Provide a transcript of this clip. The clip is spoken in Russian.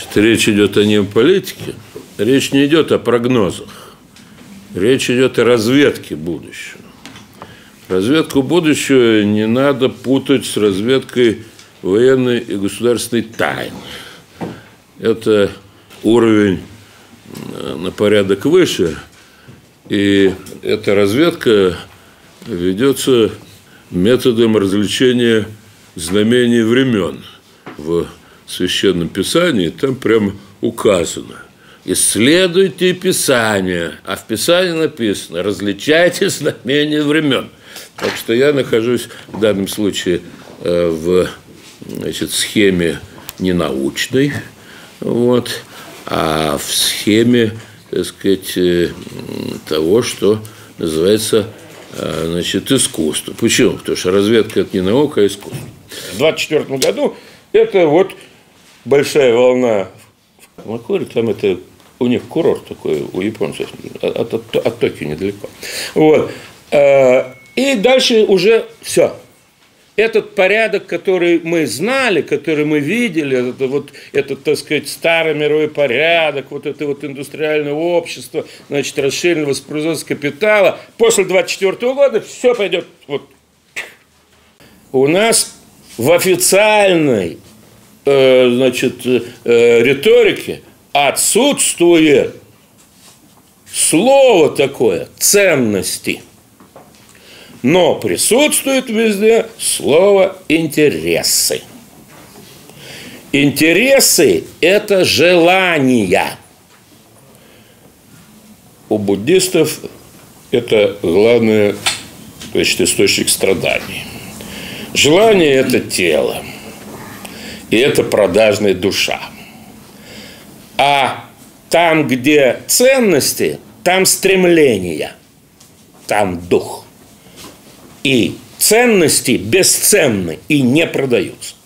Значит, речь идет не о политике, речь не идет о прогнозах, речь идет о разведке будущего. Разведку будущего не надо путать с разведкой военной и государственной тайны. Это уровень на порядок выше, и эта разведка ведется методом развлечения знамений времен. В Священном Писании там прямо указано: исследуйте Писание, а в Писании написано: различайте знамения времен. Так что я нахожусь в данном случае в, значит, схеме не научной, вот, а в схеме, так сказать, того, что называется, значит, искусство. Почему? Потому что разведка – это не наука, а искусство. В 1924 году это вот большая волна в Камакуре, там это у них курорт такой, у японцев, от Токио недалеко. Вот. И дальше уже все. Этот порядок, который мы знали, который мы видели, этот, так сказать, старый мировой порядок, вот это вот индустриальное общество, значит, расширенное воспроизводство капитала, после 1924 года все пойдет вот. У нас в официальной, значит, риторике отсутствует слово такое «ценности». Но присутствует везде слово «интересы». Интересы – это желания. У буддистов это главный, значит, источник страданий. Желание – это тело, и это продажная душа. А там, где ценности, там стремления, там дух. И ценности бесценны и не продаются.